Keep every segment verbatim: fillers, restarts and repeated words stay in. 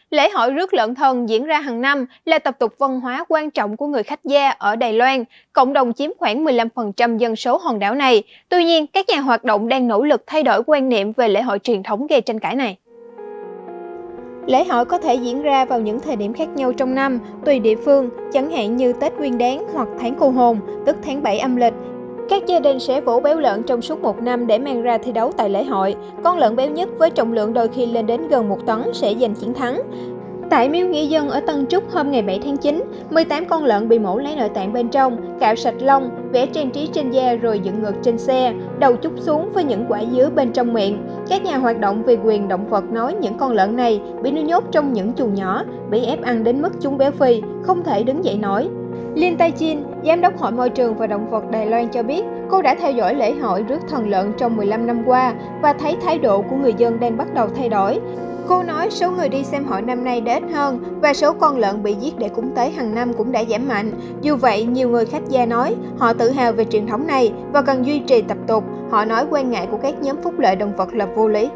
Lễ hội rước lợn thần diễn ra hàng năm là tập tục văn hóa quan trọng của người khách gia ở Đài Loan. Cộng đồng chiếm khoảng mười lăm phần trăm dân số hòn đảo này. Tuy nhiên, các nhà hoạt động đang nỗ lực thay đổi quan niệm về lễ hội truyền thống gây tranh cãi này. Lễ hội có thể diễn ra vào những thời điểm khác nhau trong năm, tùy địa phương, chẳng hạn như Tết Nguyên Đán hoặc tháng Cô Hồn, tức tháng bảy âm lịch. Các gia đình sẽ vỗ béo lợn trong suốt một năm để mang ra thi đấu tại lễ hội. Con lợn béo nhất với trọng lượng đôi khi lên đến gần một tấn sẽ giành chiến thắng. Tại Miếu Nghĩa Dân ở Tân Trúc hôm ngày bảy tháng chín, mười tám con lợn bị mổ lấy nội tạng bên trong, cạo sạch lông, vẽ trang trí trên da rồi dựng ngược trên xe, đầu chúc xuống với những quả dứa bên trong miệng. Các nhà hoạt động vì quyền động vật nói những con lợn này bị nuôi nhốt trong những chuồng nhỏ, bị ép ăn đến mức chúng béo phì, không thể đứng dậy nổi. Lin Tai Chin, Giám đốc Hội Môi trường và Động vật Đài Loan cho biết, cô đã theo dõi lễ hội rước thần lợn trong mười lăm năm qua và thấy thái độ của người dân đang bắt đầu thay đổi. Cô nói số người đi xem hội năm nay đã ít hơn và số con lợn bị giết để cúng tế hàng năm cũng đã giảm mạnh. Dù vậy, nhiều người khách gia nói họ tự hào về truyền thống này và cần duy trì tập tục. Họ nói quan ngại của các nhóm phúc lợi động vật là vô lý.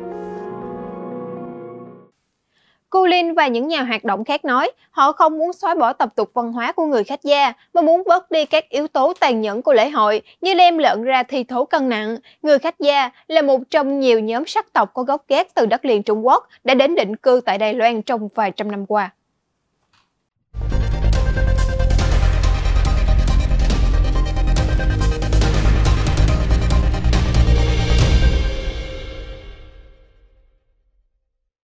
Cô Linh và những nhà hoạt động khác nói họ không muốn xóa bỏ tập tục văn hóa của người khách gia mà muốn bớt đi các yếu tố tàn nhẫn của lễ hội như đem lợn ra thi thố cân nặng. Người khách gia là một trong nhiều nhóm sắc tộc có gốc gác từ đất liền Trung Quốc đã đến định cư tại Đài Loan trong vài trăm năm qua.